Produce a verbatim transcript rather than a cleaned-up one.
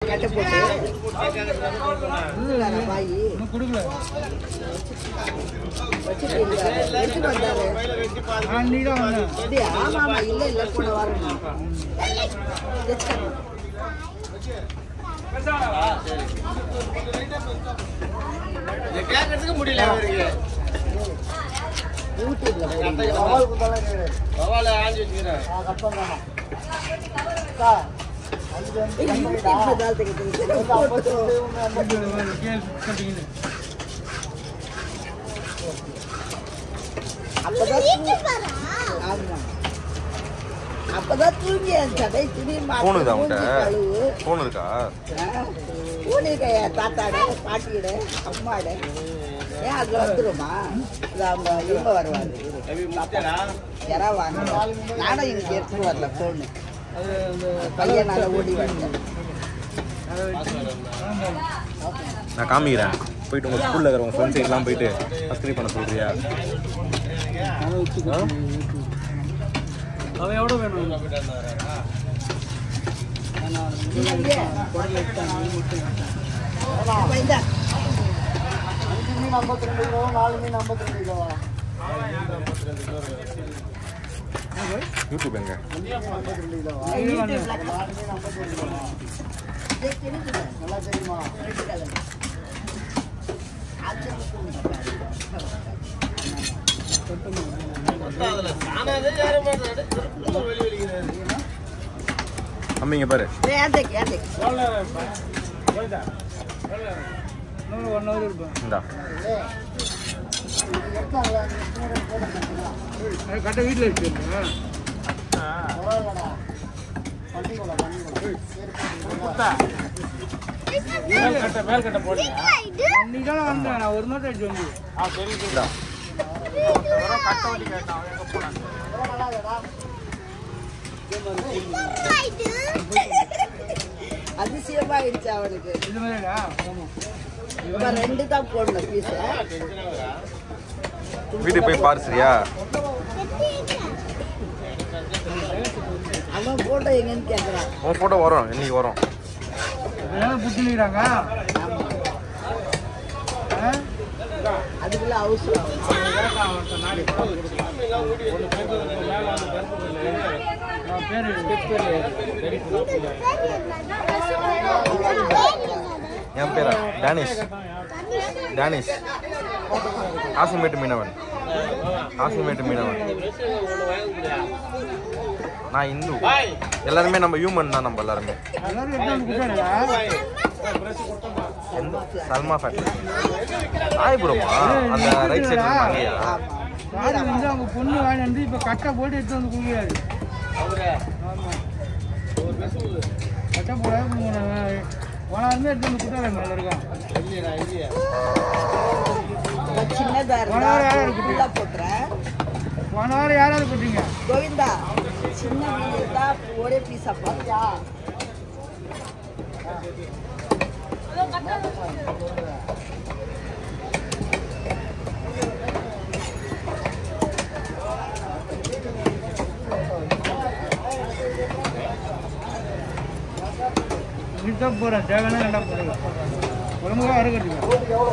கட்ட போட்டு பாய் கொடுக்கல வச்சுட்டு வந்தாரு. ஆமா ஆமா இல்ல இல்ல கூட வரணும். கேட்கறதுக்கு முடியல அப்பதான் தூங்கி சடை துணி போன் இருக்கா தாத்தாட பாட்டியிட அம்மாட ஏன் அதுல வந்துருமா அவங்க இவங்க வருவாங்க யாரா வாங்க நானும் இங்க எடுத்துட்டு வரல போன்னு பையனால ஓடி வந்தேன். நான் காமிக்கிறேன் போயிட்டு உங்க ஸ்கூல்ல இருக்கிறவங்க ஃப்ரெண்ட்ஸ் எல்லாம் போயிட்டு சப்ஸ்கிரைப் பண்ண சொல்றியா? அவன் எவ்வளோ வேணும்? ஐம்பத்தி ரெண்டு கிலோ நாலு மீன் ஐம்பத்தி ரெண்டு கிலோவா? யூடியூப் எங்க? நல்லா தெரியுமா? அம்மிங்க பாரு கட்ட வீட்டில் இருக்கு. மேல் கட்ட போடு. இன்னைக்கு வந்தேன் நான் ஒரு நாள் அடிச்சு வந்து கட்ட வண்டி கேட்டான். அதிசயமாயிடுச்சு அவனுக்கு. ரெண்டு தான் போடணும் பீஸ். வீட்டுக்கு போய் பாரு சரியா? அவன் போட்டோ எங்கன்னு கேட்கறான். உன் போட்டோ வரும் இன்னைக்கு வரும். புடிச்சுக்கிறாங்க அதுக்குள்ள அவசரம். என் பேரா டேனிஷ். டேனிஷ் ஆசிமேட்டு மீனவன். ஆசிமேட்டு மீனவன். நான் இந்து. எல்லாருமே நம்ம ஹியூமன் தான். நம்ம எல்லாருமே சல்மா ஃபேக்டரி ஆயிபுரமா அந்த ரைட் சைடு அங்கேயா? வந்து அவங்க பொண்ணு வாங்கி வந்து இப்போ கட்டை போட்டு எடுத்து வந்து குடிக்கிறாரு. கட்டை போட போனாலுமே எடுத்து வந்து குட்டாங்க நல்லா இருக்கான். போன வாரம் யாராவது போட்டீங்க கோவிந்தா? சின்ன மீன் தான் ஒரே பீஸா பாத்தியா? போறேன் தேவையான ரெண்டா போடுங்க. உடம்புக்காக அறுக்கிறதுங்க.